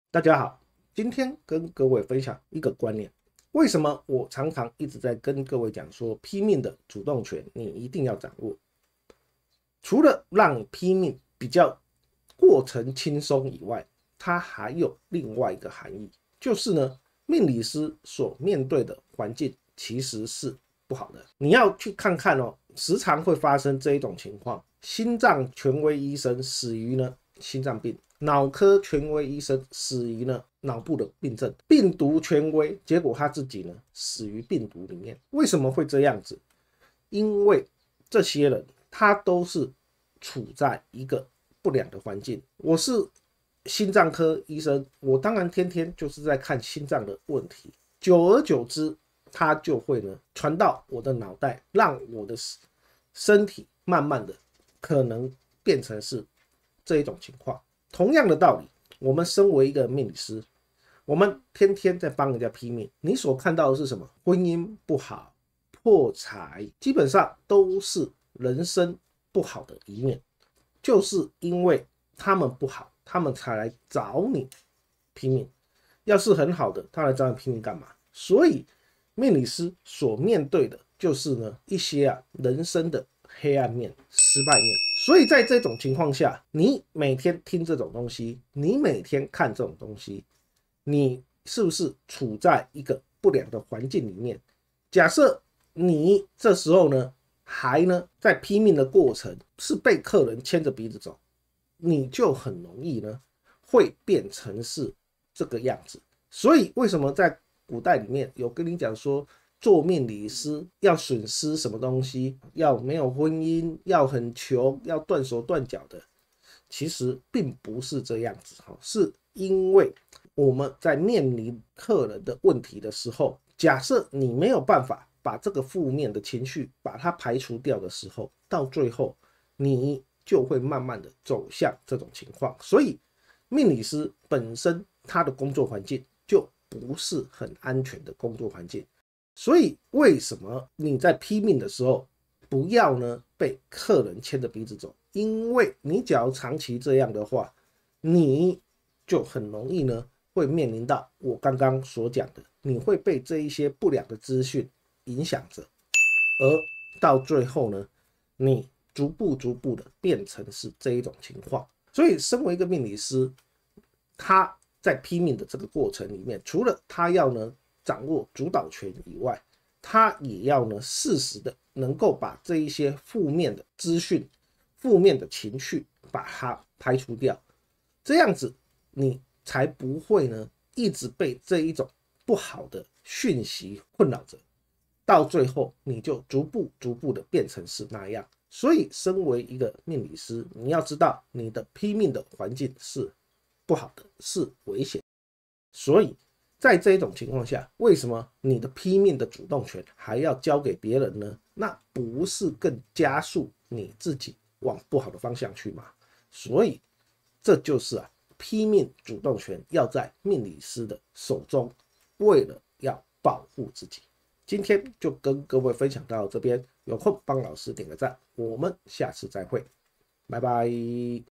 大家好，今天跟各位分享一个观念。为什么我常常一直在跟各位讲说，拼命的主动权你一定要掌握？除了让拼命比较过程轻松以外，它还有另外一个含义，就是呢，命理师所面对的环境其实是不好的。你要去看看哦，时常会发生这一种情况：心脏权威医生死于呢心脏病，脑科权威医生死于呢脑部的病症，病毒权威，结果他自己呢死于病毒里面。为什么会这样子？因为这些人他都是处在一个不良的环境。我是心脏科医生，我当然天天就是在看心脏的问题，久而久之，它就会呢传到我的脑袋，让我的身体慢慢的可能变成是这一种情况。同样的道理，我们身为一个命理师，我们天天在帮人家批命，你所看到的是什么？婚姻不好、破财，基本上都是人生不好的一面，就是因为他们不好，他们才来找你拼命。要是很好的，他来找你拼命干嘛？所以命理师所面对的就是呢一些人生的黑暗面、失败面。所以在这种情况下，你每天听这种东西，你每天看这种东西，你是不是处在一个不良的环境里面？假设你这时候呢还呢在拼命的过程是被客人牵着鼻子走，你就很容易呢会变成是这个样子。所以为什么在古代里面有跟你讲说，做命理师要损失什么东西，要没有婚姻，要很穷，要断手断脚的？其实并不是这样子，是因为我们在面临客人的问题的时候，假设你没有办法把这个负面的情绪把它排除掉的时候，到最后你就会慢慢的走向这种情况。所以命理师本身他的工作环境就不是很安全的工作环境。所以为什么你在批命的时候不要呢被客人牵着鼻子走？因为你只要长期这样的话，你就很容易呢会面临到我刚刚所讲的，你会被这一些不良的资讯影响着，而到最后呢，你逐步的变成是这一种情况。所以，身为一个命理师，他在批命的这个过程里面，除了他要呢掌握主导权以外，他也要呢适时的能够把这一些负面的资讯、负面的情绪把它排除掉，这样子你才不会呢一直被这一种不好的讯息困扰着，到最后你就逐步的变成是那样。所以，身为一个命理师，你要知道你的批命的环境是不好的，是危险。所以在这一种情况下，为什么你的批命的主动权还要交给别人呢？那不是更加速你自己往不好的方向去吗？所以这就是批命主动权要在命理师的手中，为了要保护自己。今天就跟各位分享到这边，有空帮老师点个赞，我们下次再会，拜拜。